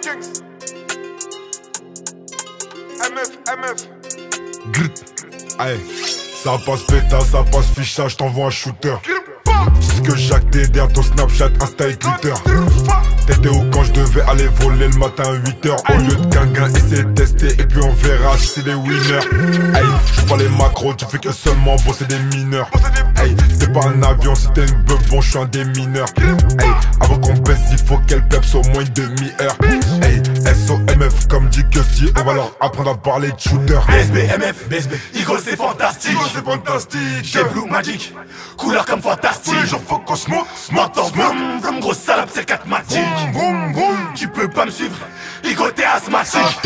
Kings. MF. Grit. Aïe. Ça passe péta, ça passe ficha, j't'envoie un shooter. Dis que Jacques t'es derrière ton Snapchat, Insta et Twitter. T'étais où quand je devais aller voler le matin à 8h. Au lieu de guinguin, essayer de tester et puis on verra si c'est des winners. Hey, j'suis pas les macros, tu fais que seulement bosser des mineurs. Hey, c'est pas un avion, si t'es une beuh, bon j'suis un démineur. Hey, avant qu'on baisse, il faut qu'elle peps au moins une demi-heure. Hey, SOMF comme dit que si, on va leur apprendre à parler de shooter. BSB, Igo c'est fantastique. J'ai Blue Magic, couleur comme fantastique. Tous les jours faut qu'on se monte. M'entends vroom, grosse salope c'est le 4 matic. Tu peux pas me suivre, Igo t'es asthmatique.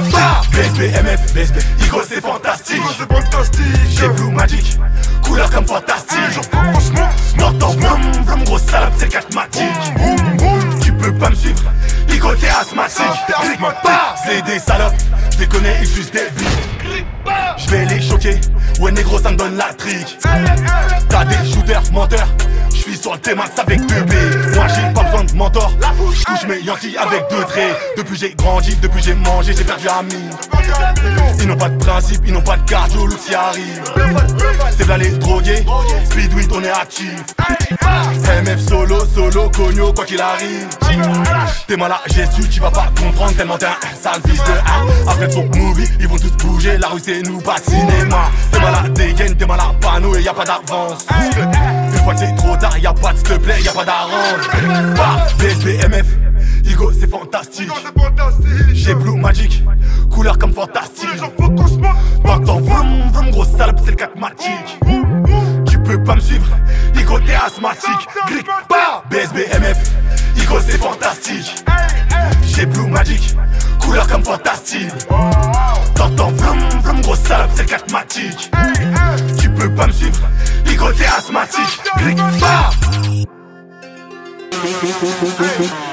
BSB, Igo c'est fantastique. J'ai Blue Magic, couleur comme fantastique. Tous les jours faut qu'on se monte. M'entends vroom, grosse salope c'est le 4 matic. Tu peux pas me suivre, Igo t'es asthmatique. C'est des salopes, je les connais, ils juste des billes. Je vais les choquer, ouais négro ça me donne la trique. T'as des shooters, menteurs, j'suis sur le T-Max avec 2 B. Moi j'ai pas besoin de mentor, j'touche mes Yankees avec 2 traits. Depuis j'ai grandi, depuis j'ai mangé, j'ai perdu un mine. Ils n'ont pas de principe, ils n'ont pas de cardio, l'outil arrive. C'est là les drogués, speed weed on est actif. MF solo, cogno quoi qu'il arrive. T'es malade, j'ai su, tu vas pas comprendre tellement t'es un sale fils de A. Après ton movie, ils vont tous bouger, la rue c'est nous, pas de cinéma. T'es malade dégaine, t'es malade panneau et y'a pas d'avance. Une fois que c'est trop tard, y'a pas de s'il te plaît, y'a pas d'arrange. BSB, MF, Igo c'est fantastique. J'ai Blue Magic, couleur comme fantastique. T'entends vroom, grosse salope c'est le 4 matic. Tu peux pas me suivre, Igo t'es asthmatique. BSB, MF, Igo c'est fantastique. J'ai Blue Magic, couleur comme fantastique. T'entends vroom, grosse salope c'est le 4 matic. Tu peux pas me suivre, Igo t'es asthmatique.